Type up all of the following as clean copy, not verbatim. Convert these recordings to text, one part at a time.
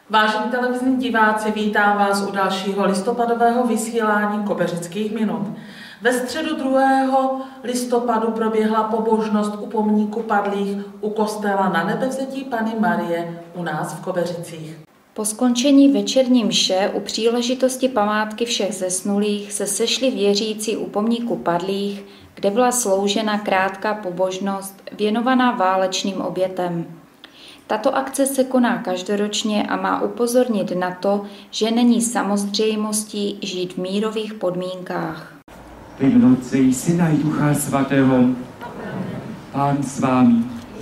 Vážení televizní diváci, vítám vás u dalšího listopadového vysílání Kobeřických minut. Ve středu 2. listopadu proběhla pobožnost u pomníku padlých u kostela Na Nebevzetí Panny Marie u nás v Kobeřicích. Po skončení večerní mše u příležitosti památky všech zesnulých se sešli věřící u pomníku padlých, kde byla sloužena krátká pobožnost věnovaná válečným obětem. Tato akce se koná každoročně a má upozornit na to, že není samozřejmostí žít v mírových podmínkách. Ve Otce i Syna i Ducha Svatého. Pán s vámi.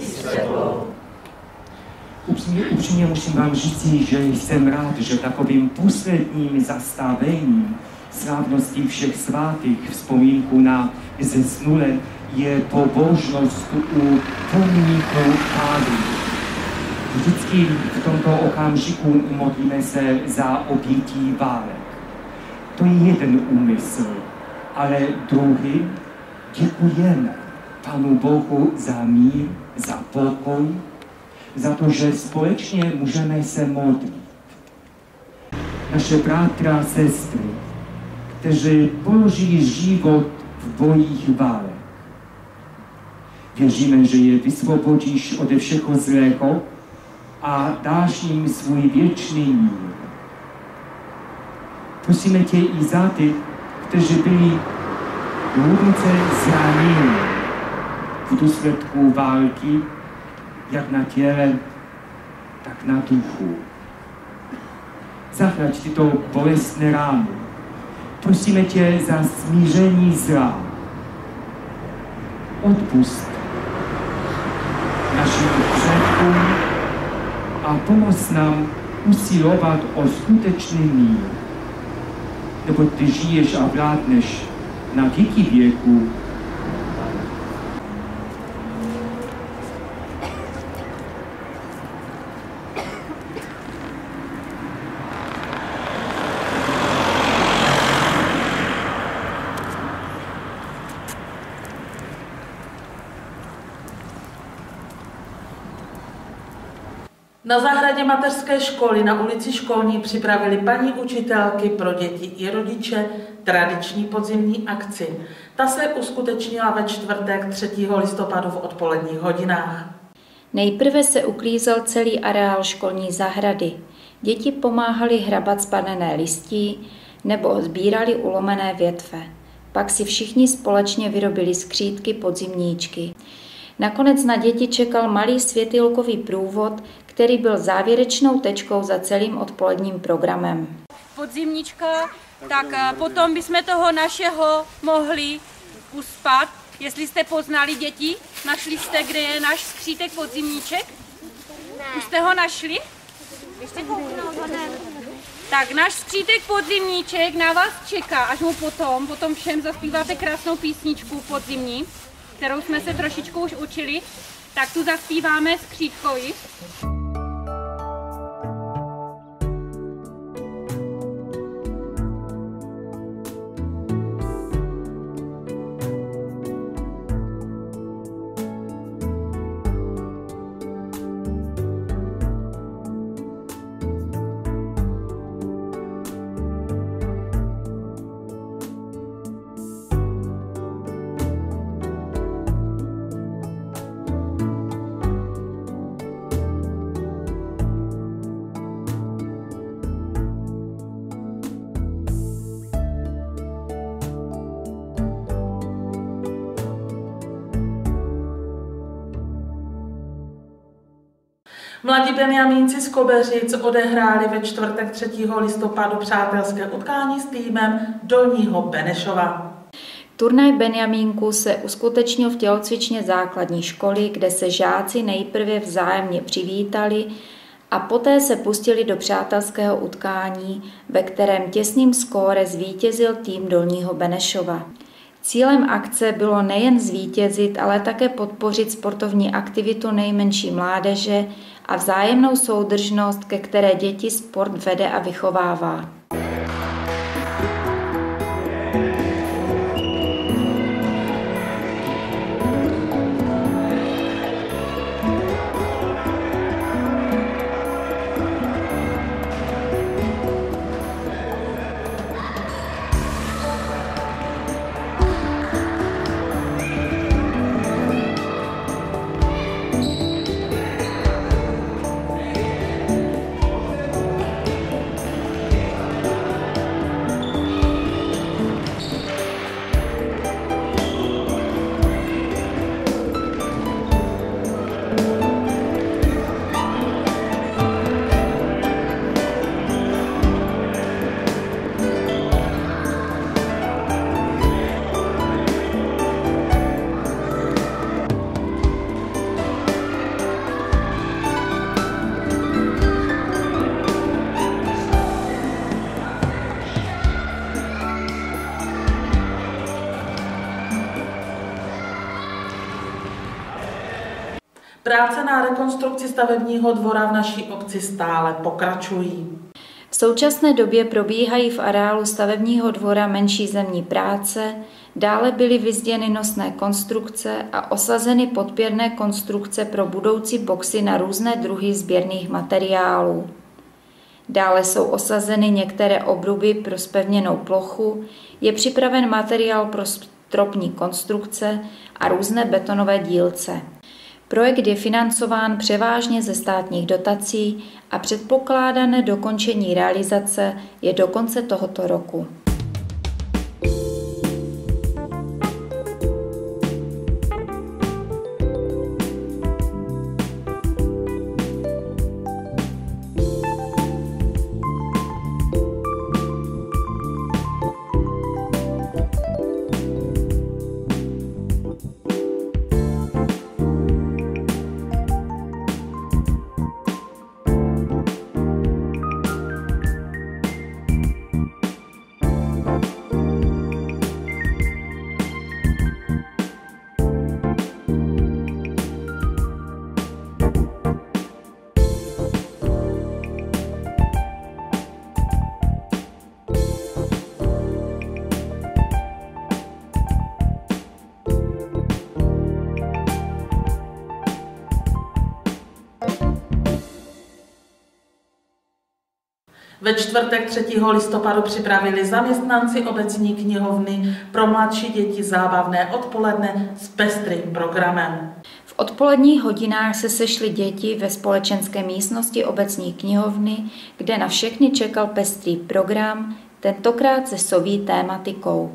Upřímně musím vám říci, že jsem rád, že takovým posledním zastavením slávnosti všech svatých vzpomínku na zesnulé je pobožnost u pomníku padlých. Vždycky v tomto okamžiku modlíme se za obětí válek. To je jeden úmysl, ale druhý, děkujeme Panu Bohu za mír, za pokoj, za to, že společně můžeme se modlit. Naše bratra a sestry, kteří položili život v bojích válek. Věříme, že je vysvobodíš ode všeho zlého a dáš jim svůj věčný mír. Prosíme tě i za ty, kteří byli hluboce zraněni v důsledku války, jak na těle, tak na duchu. Zachraň tyto bolestné rány. Prosíme tě za smíření zla. Odpust našim předkům a pomoz nám usilovat o skutečný mír. Neboť ty žiješ a vládneš na věky věku. Na zahradě mateřské školy na ulici Školní připravili paní učitelky pro děti i rodiče tradiční podzimní akci. Ta se uskutečnila ve čtvrtek 3. listopadu v odpoledních hodinách. Nejprve se uklízel celý areál školní zahrady. Děti pomáhali hrabat spadené listí nebo sbírali ulomené větve. Pak si všichni společně vyrobili skřídky podzimníčky. Nakonec na děti čekal malý světýlkový průvod, který byl závěrečnou tečkou za celým odpoledním programem. Podzimníčka, tak potom bychom toho našeho mohli uspat. Jestli jste poznali děti, našli jste, kde je náš skřítek podzimníček? Ne. Už jste ho našli? Tak náš skřítek podzimníček na vás čeká, až mu potom všem zaspíváte krásnou písničku podzimní, kterou jsme se trošičku už učili, tak tu zaspíváme skřítkovi. Mladí benjamínci z Kobeřic odehráli ve čtvrtek 3. listopadu přátelské utkání s týmem Dolního Benešova. Turnaj benjamínků se uskutečnil v tělocvičně základní školy, kde se žáci nejprve vzájemně přivítali a poté se pustili do přátelského utkání, ve kterém těsným skóre zvítězil tým Dolního Benešova. Cílem akce bylo nejen zvítězit, ale také podpořit sportovní aktivitu nejmenší mládeže a vzájemnou soudržnost, ke které děti sport vede a vychovává. Práce na rekonstrukci stavebního dvora v naší obci stále pokračují. V současné době probíhají v areálu stavebního dvora menší zemní práce, dále byly vyzděny nosné konstrukce a osazeny podpěrné konstrukce pro budoucí boxy na různé druhy sběrných materiálů. Dále jsou osazeny některé obruby pro zpevněnou plochu, je připraven materiál pro stropní konstrukce a různé betonové dílce. Projekt je financován převážně ze státních dotací a předpokládané dokončení realizace je do konce tohoto roku. Ve čtvrtek 3. listopadu připravili zaměstnanci obecní knihovny pro mladší děti zábavné odpoledne s pestrým programem. V odpoledních hodinách se sešly děti ve společenské místnosti obecní knihovny, kde na všechny čekal pestrý program, tentokrát se soví tématikou.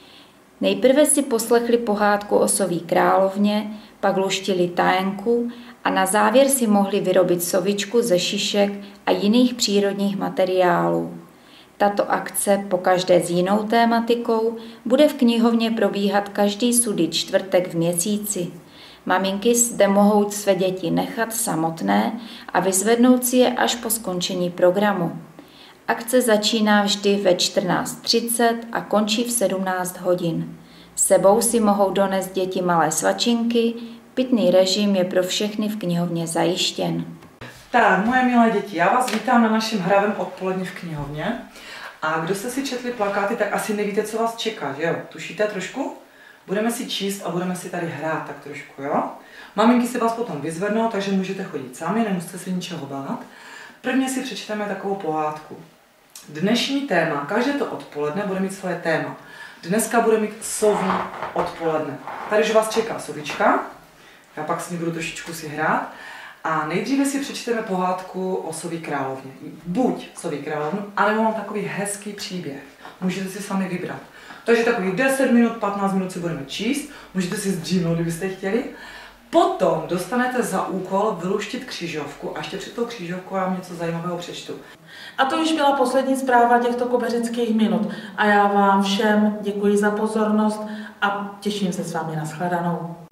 Nejprve si poslechli pohádku o soví královně, pak luštili tajenku a na závěr si mohli vyrobit sovičku ze šišek a jiných přírodních materiálů. Tato akce, pokaždé s jinou tématikou, bude v knihovně probíhat každý sudý čtvrtek v měsíci. Maminky zde mohou své děti nechat samotné a vyzvednout si je až po skončení programu. Akce začíná vždy ve 14:30 a končí v 17 hodin. S sebou si mohou donést děti malé svačinky, pitný režim je pro všechny v knihovně zajištěn. Tak, moje milé děti, já vás vítám na našem hravém odpoledni v knihovně. A kdo jste si četli plakáty, tak asi nevíte, co vás čeká, že jo? Tušíte trošku? Budeme si číst a budeme si tady hrát tak trošku, jo? Maminky si vás potom vyzvednou, takže můžete chodit sami, nemusíte se ničeho bát. Prvně si přečteme takovou pohádku. Dnešní téma, každé to odpoledne bude mít svoje téma. Dneska bude mít soví odpoledne. Tady už vás čeká sovička, já pak s ní budu trošičku si hrát. A nejdříve si přečteme pohádku o soví královně. Buď soví královnu, anebo mám takový hezký příběh. Můžete si sami vybrat. Takže takových 10 minut, 15 minut si budeme číst, můžete si zdřímnout, kdybyste chtěli. Potom dostanete za úkol vyluštit křížovku a ještě před tou křížovkou vám něco zajímavého přečtu. A to už byla poslední zpráva těchto kobeřických minut. A já vám všem děkuji za pozornost a těším se s vámi na shledanou.